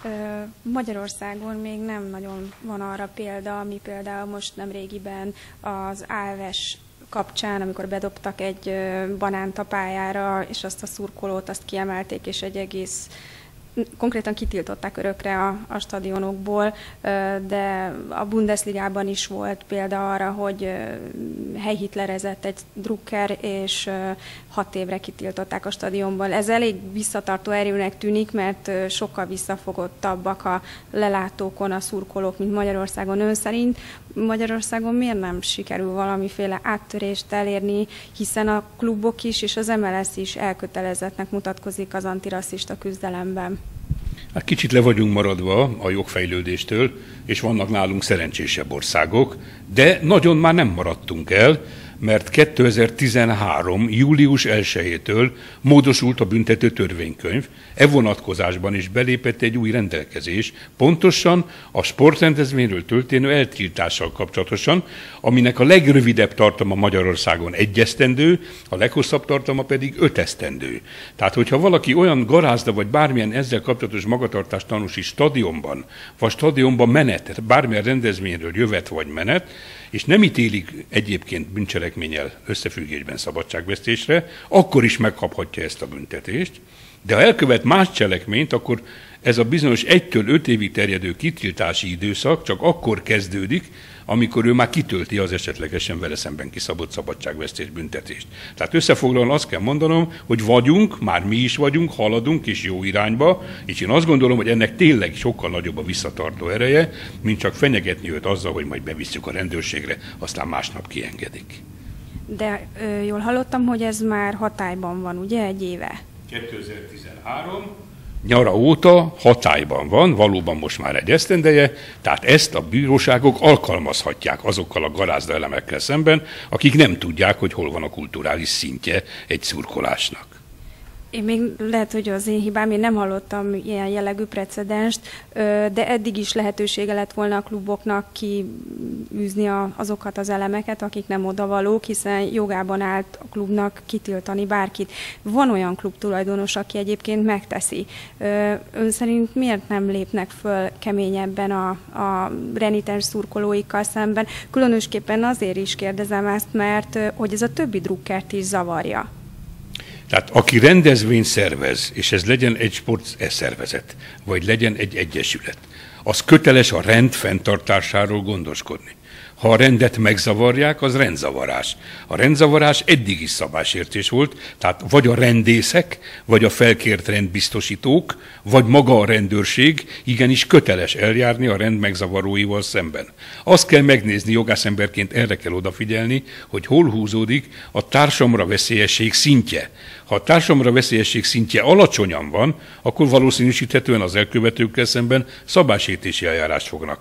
Magyarországon még nem nagyon van arra példa, ami például most nemrégiben az ALVES kapcsán, amikor bedobtak egy banánt a pályára, és azt a szurkolót azt kiemelték, és egy egész konkrétan kitiltották örökre a stadionokból, de a Bundesligában is volt példa arra, hogy helyhitlerezett egy drukker, és 6 évre kitiltották a stadionból. Ez elég visszatartó erőnek tűnik, mert sokkal visszafogottabbak a lelátókon a szurkolók, mint Magyarországon. Ön szerint Magyarországon miért nem sikerül valamiféle áttörést elérni, hiszen a klubok is és az MLS is elkötelezettnek mutatkozik az antirasszista küzdelemben? Hát kicsit le vagyunk maradva a jogfejlődéstől, és vannak nálunk szerencsésebb országok, de nagyon már nem maradtunk el, mert 2013. július 1-től módosult a büntető törvénykönyv, e vonatkozásban is belépett egy új rendelkezés, pontosan a sportrendezvényről történő eltiltással kapcsolatosan, aminek a legrövidebb tartama Magyarországon 1 esztendő, a leghosszabb tartama pedig 5 esztendő. Tehát, hogyha valaki olyan garázda vagy bármilyen ezzel kapcsolatos magatartást tanúsít stadionban, vagy stadionban menet, bármilyen rendezvényről jövet vagy menet, és nem ítélik egyébként bűncselekménnyel összefüggésben szabadságvesztésre, akkor is megkaphatja ezt a büntetést, de ha elkövet más cselekményt, akkor ez a bizonyos 1-től 5 évig terjedő kitiltási időszak csak akkor kezdődik, amikor ő már kitölti az esetlegesen vele szemben kiszabott szabadságvesztés büntetést. Tehát összefoglalóan azt kell mondanom, hogy vagyunk, már mi is vagyunk, haladunk és jó irányba, és én azt gondolom, hogy ennek tényleg sokkal nagyobb a visszatartó ereje, mint csak fenyegetni őt azzal, hogy majd bevisszük a rendőrségre, aztán másnap kiengedik. De jól hallottam, hogy ez már hatályban van, ugye, 1 éve? 2013. nyara óta hatályban van, valóban most már 1 esztendeje, tehát ezt a bíróságok alkalmazhatják azokkal a garázdaelemekkel szemben, akik nem tudják, hogy hol van a kulturális szintje egy szurkolásnak. Én még lehet, hogy az én hibám, én nem hallottam ilyen jellegű precedenst, de eddig is lehetősége lett volna a kluboknak kiűzni azokat az elemeket, akik nem odavalók, hiszen jogában állt a klubnak kitiltani bárkit. Van olyan klubtulajdonos, aki egyébként megteszi. Ön szerint miért nem lépnek föl keményebben a renitens szurkolóikkal szemben? Különösképpen azért is kérdezem ezt, mert hogy ez a többi drukkert is zavarja. Tehát aki rendezvényt szervez, és ez legyen egy sportszervezet, vagy legyen egy egyesület, az köteles a rend fenntartásáról gondoskodni. Ha a rendet megzavarják, az rendzavarás. A rendzavarás eddig is szabálysértés volt, tehát vagy a rendészek, vagy a felkért rendbiztosítók, vagy maga a rendőrség igenis köteles eljárni a rend megzavaróival szemben. Azt kell megnézni, jogászemberként erre kell odafigyelni, hogy hol húzódik a társamra veszélyesség szintje. Ha a társamra veszélyesség szintje alacsonyan van, akkor valószínűsíthetően az elkövetőkkel szemben szabálysértési eljárást fognak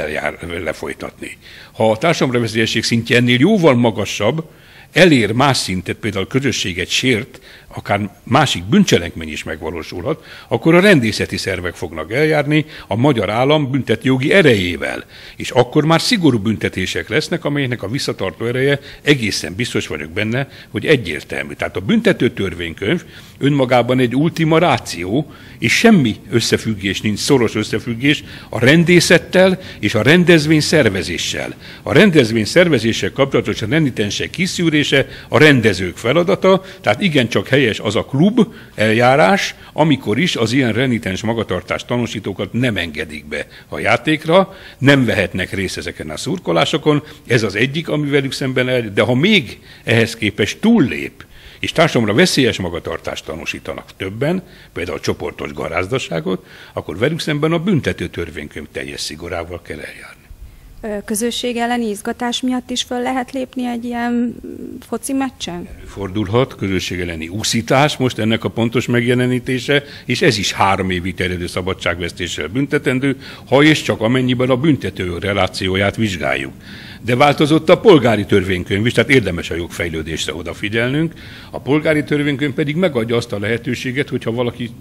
lefolytatni. Ha a társamra veszélyesség szintje ennél jóval magasabb, elér más szintet, például a közösséget sért, akár másik bűncselekmény is megvalósulhat, akkor a rendészeti szervek fognak eljárni a magyar állam büntetőjogi erejével. És akkor már szigorú büntetések lesznek, amelyeknek a visszatartó ereje egészen biztos vagyok benne, hogy egyértelmű. Tehát a büntető törvénykönyv önmagában egy ultima ratio, és semmi összefüggés nincs, szoros összefüggés a rendészettel és a rendezvény szervezéssel. A rendezvény szervezéssel kapcsolatos a renitensek kiszűrése a rendezők feladata, tehát igencsak helyes az a klub eljárás, amikor is az ilyen renitens magatartást tanúsítókat nem engedik be a játékra, nem vehetnek részt ezeken a szurkolásokon, ez az egyik, ami velük szemben el, de ha még ehhez képest túllép, és társadalomra veszélyes magatartást tanúsítanak többen, például csoportos garázdaságot, akkor velük szemben a büntető törvénykönyv teljes szigorával kell eljárni. Közösség elleni izgatás miatt is föl lehet lépni egy ilyen foci meccsen? Fordulhat, közösség elleni úszítás, most ennek a pontos megjelenítése, és ez is 3 évig terjedő szabadságvesztéssel büntetendő, ha és csak amennyiben a büntető relációját vizsgáljuk. De változott a polgári törvénykönyv is, tehát érdemes a jogfejlődésre odafigyelnünk. A polgári törvénykönyv pedig megadja azt a lehetőséget, hogyha valaki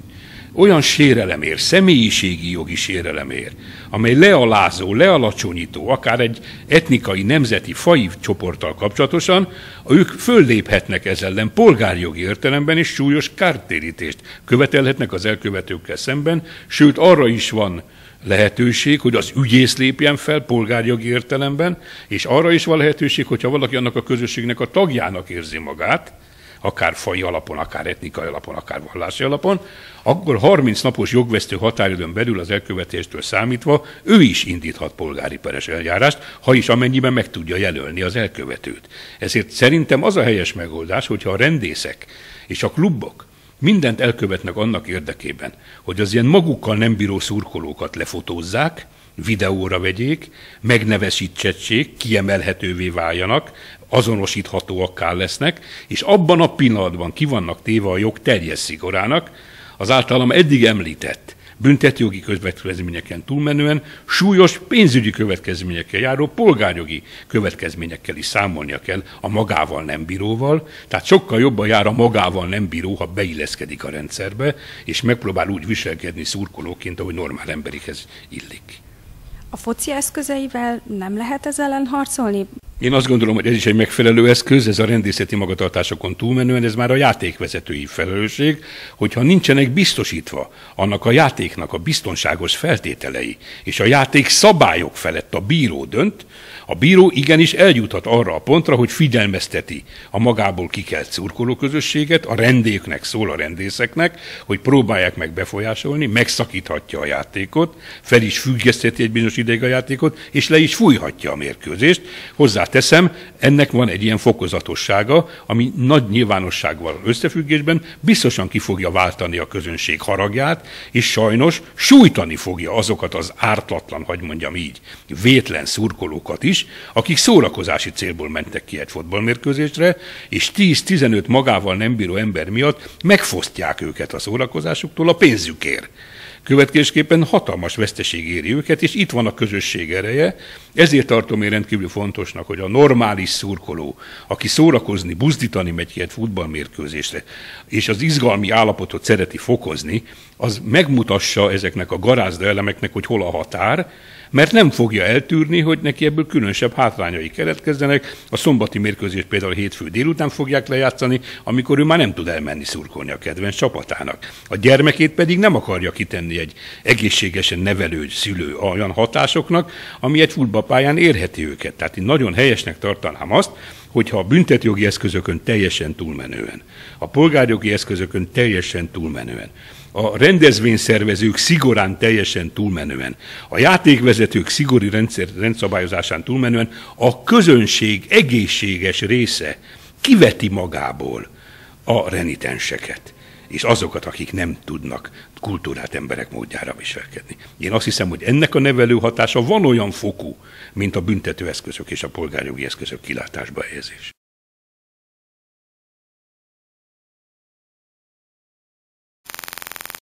olyan sérelem ér, személyiségi jogi sérelem ér, amely lealázó, lealacsonyító, akár egy etnikai, nemzeti, faji csoporttal kapcsolatosan, ők fölléphetnek ez ellen polgárjogi értelemben, és súlyos kártérítést követelhetnek az elkövetőkkel szemben, sőt arra is van lehetőség, hogy az ügyész lépjen fel polgárjogi értelemben, és arra is van lehetőség, hogyha valaki annak a közösségnek a tagjának érzi magát, akár faji alapon, akár etnikai alapon, akár vallási alapon, akkor 30 napos jogvesztő határidőn belül az elkövetéstől számítva ő is indíthat polgári peres eljárást, ha is amennyiben meg tudja jelölni az elkövetőt. Ezért szerintem az a helyes megoldás, hogyha a rendészek és a klubok mindent elkövetnek annak érdekében, hogy az ilyen magukkal nem bíró szurkolókat lefotózzák, videóra vegyék, megnevesítsék, kiemelhetővé váljanak, azonosíthatóakká lesznek, és abban a pillanatban ki vannak téve a jog teljes szigorának, az általam eddig említett büntetőjogi következményeken túlmenően súlyos pénzügyi következményekkel járó polgárjogi következményekkel is számolnia kell a magával nem bíróval, tehát sokkal jobban jár a magával nem bíró, ha beilleszkedik a rendszerbe, és megpróbál úgy viselkedni szurkolóként, ahogy normál emberihez illik. A foci eszközeivel nem lehet ezzel ellen harcolni? Én azt gondolom, hogy ez is egy megfelelő eszköz, ez a rendészeti magatartásokon túlmenően, ez már a játékvezetői felelősség, hogyha nincsenek biztosítva annak a játéknak a biztonságos feltételei, és a játék szabályok felett a bíró dönt, a bíró igenis eljuthat arra a pontra, hogy figyelmezteti a magából kikelt szurkolóközösséget, a rendéknek szól a rendészeknek, hogy próbálják meg befolyásolni, megszakíthatja a játékot, fel is függesztheti egy bizonyos ideig a játékot, és le is fújhatja a mérkőzést. Hozzáteszem, ennek van egy ilyen fokozatossága, ami nagy nyilvánossággal összefüggésben biztosan ki fogja váltani a közönség haragját, és sajnos sújtani fogja azokat az ártatlan, hogy mondjam így, vétlen szurkolókat is, akik szórakozási célból mentek ki egy fotballmérkőzésre, és 10-15 magával nem bíró ember miatt megfosztják őket a szórakozásuktól a pénzükért. Következésképpen hatalmas veszteség éri őket, és itt van a közösség ereje. Ezért tartom én rendkívül fontosnak, hogy a normális szurkoló, aki szórakozni, buzdítani megy ki egy futballmérkőzésre, és az izgalmi állapotot szereti fokozni, az megmutassa ezeknek a garázda elemeknek, hogy hol a határ, mert nem fogja eltűrni, hogy neki ebből különösebb hátrányai keletkezzenek. A szombati mérkőzést például hétfő délután fogják lejátszani, amikor ő már nem tud elmenni szurkolni a kedvenc csapatának. A gyermekét pedig nem akarja kitenni egy egészségesen nevelő szülő olyan hatásoknak, ami egy futballpályán érheti őket. Tehát én nagyon helyesnek tartanám azt, hogyha a büntetőjogi eszközökön teljesen túlmenően, a polgárjogi eszközökön teljesen túlmenően, a rendezvényszervezők szigorán teljesen túlmenően, a játékvezetők szigorú rendszabályozásán túlmenően a közönség egészséges része kiveti magából a renitenseket, és azokat, akik nem tudnak kultúrát emberek módjára viselkedni. Én azt hiszem, hogy ennek a nevelő hatása van olyan fokú, mint a büntetőeszközök és a polgárjogi eszközök kilátásba helyezés.